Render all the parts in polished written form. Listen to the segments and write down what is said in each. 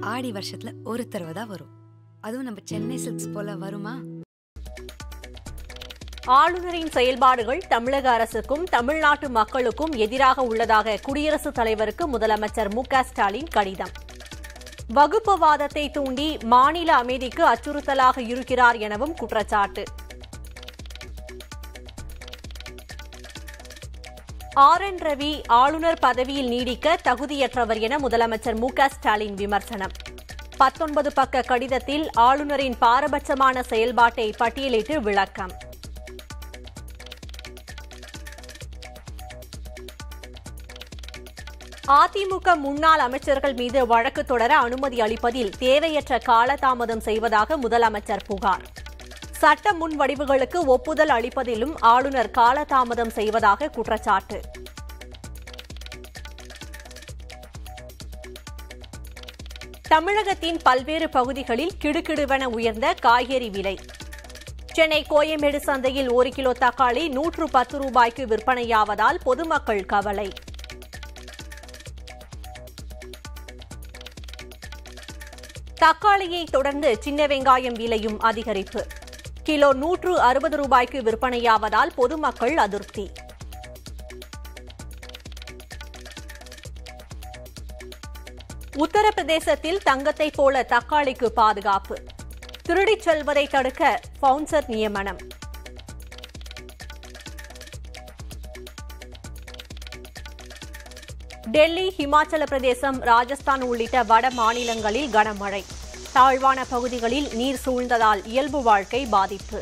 ஆடி வருஷத்துல ஒரு தடவை தான் வரும். அதுவும் நம்ம சென்னை சில்க்ஸ் போல வருமா? ஆளுநரின் செயல்பாடுகள் தமிழக அரசுக்கும் தமிழ்நாட்டு மக்களுக்கும் எதிராக உள்ளதாக குடியரசுத் தலைவருக்கு முதலமைச்சர் மு.க.ஸ்டாலின் கடிதம். வகுப்புவாதத்தை தூண்டி மாநில அமைதிக்கு அச்சுறுத்தலாக இருக்கிறார் எனவும் குற்றச்சாட்டு. ஆர்.என். ரவி ஆளுநர் பதவியில் நீடிக்க தகுதியற்றவர் என முதலமைச்சர் மு.க.ஸ்டாலின் விமர்சனம். 19 பக்க கடிதத்தில் ஆளுநரின் பாரபட்சமான செயல்பாட்டை பட்டியலிட்டு விளக்கம். அதிமுக முன்னாள் அமைச்சர்கள் மீது வழக்கு தொடர அனுமதி அளிப்பதில் தேவையற்ற காலதாமதம் செய்வதாக முதலமைச்சர் புகார். சட்ட முன்வடிவுகளுக்கு ஒப்புதல் அளிப்பதிலும் ஆளுநர் காலதாமதம் செய்வதாக குற்றச்சாட்டு. தமிழகத்தின் பல்வேறு பகுதிகளில் கிடுகிடுவென உயர்ந்த காய்கறி விலை. சென்னை கோயம்பேடு சந்தையில் 1 கிலோ தக்காளி 110 ரூபாய்க்கு விற்பனையாவதால் பொதுமக்கள் கவலை. தக்காளியை தொடர்ந்து சின்ன வெங்காயம் விலையும் அதிகரிப்பு. கிலோ 160 ரூபாய்க்கு விற்பனையாவதால் பொதுமக்கள் அதிருப்தி. உத்தரப்பிரதேசத்தில் தங்கத்தை போல தக்காளிக்கு பாதுகாப்பு. திருடிச் செல்வதை தடுக்க பவுன்சர் நியமனம். டெல்லி, ஹிமாச்சல பிரதேசம், ராஜஸ்தான் உள்ளிட்ட வட மாநிலங்களில் கனமழை. தாழ்வான பகுதிகளில் நீர் சூழ்ந்ததால் இயல்பு வாழ்க்கை பாதிப்பு.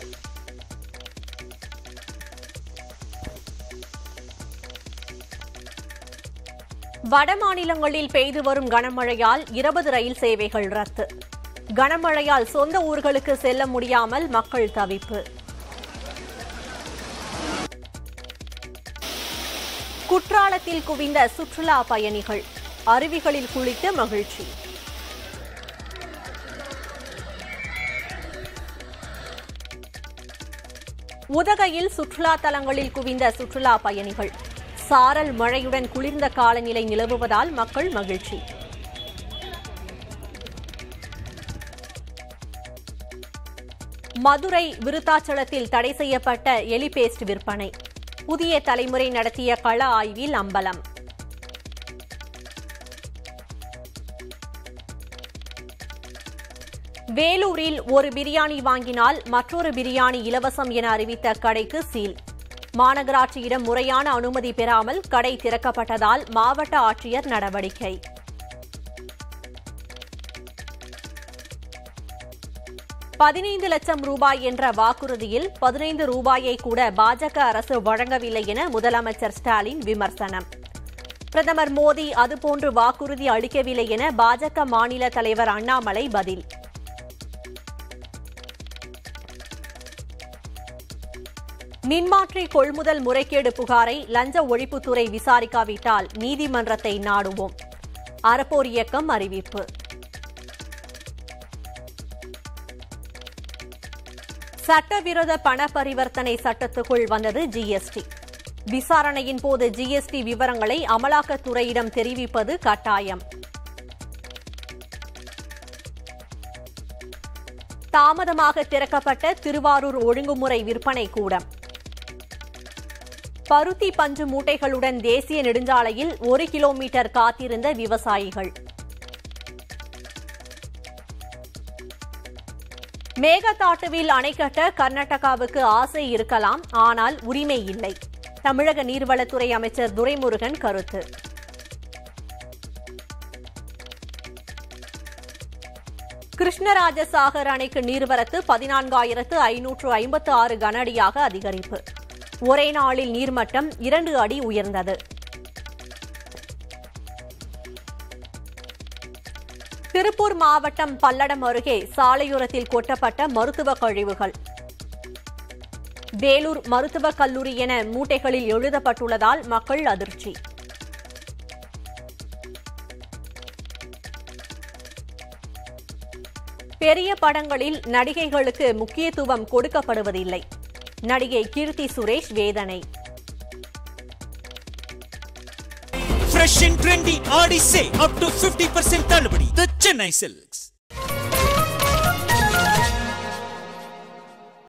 வட மாநிலங்களில் பெய்து வரும் கனமழையால் 20 ரயில் சேவைகள் ரத்து. கனமழையால் சொந்த ஊர்களுக்கு செல்ல முடியாமல் மக்கள் தவிப்பு. குற்றாலத்தில் குவிந்த சுற்றுலா பயணிகள், அருவிகளில் குளித்து மகிழ்ச்சி. உதகையில் சுற்றுலா தலங்களில் குவிந்த சுற்றுலா பயணிகள். சாரல் மழையுடன் குளிர்ந்த காலநிலை நிலவுவதால் மக்கள் மகிழ்ச்சி. மதுரை விருத்தாச்சலத்தில் தடை செய்யப்பட்ட எலி பேஸ்ட் விற்பனை. புதிய தலைமுறை நடத்திய கள ஆய்வில் அம்பலம். வேலூரில் ஒரு பிரியாணி வாங்கினால் மற்றொரு பிரியாணி இலவசம் என அறிவித்த கடைக்கு சீல். மாநகராட்சியிடம் முறையான அனுமதி பெறாமல் கடை திறக்கப்பட்டதால் மாவட்ட ஆட்சியர் நடவடிக்கை. $15 லட்சம் என்ற வாக்குறுதியில் 15 ரூபாயை கூட பாஜக அரசு வழங்கவில்லை என முதலமைச்சர் ஸ்டாலின் விமர்சனம். பிரதமர் மோடி அதுபோன்று வாக்குறுதி அளிக்கவில்லை என பாஜக மாநில தலைவர் அண்ணாமலை பதில். மின்மாற்றி கொள்முதல் முறைகேடு புகாரை லஞ்ச ஒழிப்புத்துறை விசாரிக்காவிட்டால் நீதிமன்றத்தை நாடுவோம். அறப்போர் இயக்கம் அறிவிப்பு. சட்டவிரோத பண பரிவர்த்தனை சட்டத்துக்குள் வந்தது ஜிஎஸ்டி. விசாரணையின் போது ஜிஎஸ்டி விவரங்களை அமலாக்கத்துறையிடம் தெரிவிப்பது கட்டாயம். தாமதமாக திறக்கப்பட்ட திருவாரூர் ஒழுங்குமுறை விற்பனை கூடம். பருத்தி பஞ்சு மூட்டைகளுடன் தேசிய நெடுஞ்சாலையில் 1 கிலோமீட்டர் காத்திருந்த விவசாயிகள். மேகதாட்டுவில் அணை கட்ட கர்நாடகாவுக்கு ஆசை இருக்கலாம், ஆனால் உரிமை இல்லை. தமிழக நீர்வளத்துறை அமைச்சர் துரைமுருகன் கருத்து. கிருஷ்ணராஜசாகர் அணைக்கு நீர்வரத்து 14,556 கன அடியாக அதிகரிப்பு. ஒரே நாளில் நீர்மட்டம் 2 அடி உயர்ந்தது. திருப்பூர் மாவட்டம் பல்லடம் அருகே சாலையோரத்தில் கொட்டப்பட்ட மருத்துவ கழிவுகள். வேலூர் மருத்துவக் கல்லூரி என மூட்டைகளில் எழுதப்பட்டுள்ளதால் மக்கள் அதிர்ச்சி. பெரிய படங்களில் நடிகைகளுக்கு முக்கியத்துவம் கொடுக்கப்படுவதில்லை. நடிகை கீர்த்தி சுரேஷ் வேதனை. Fresh and trendy Audi sale up to 50% தள்ளுபடி. Chennai Silks.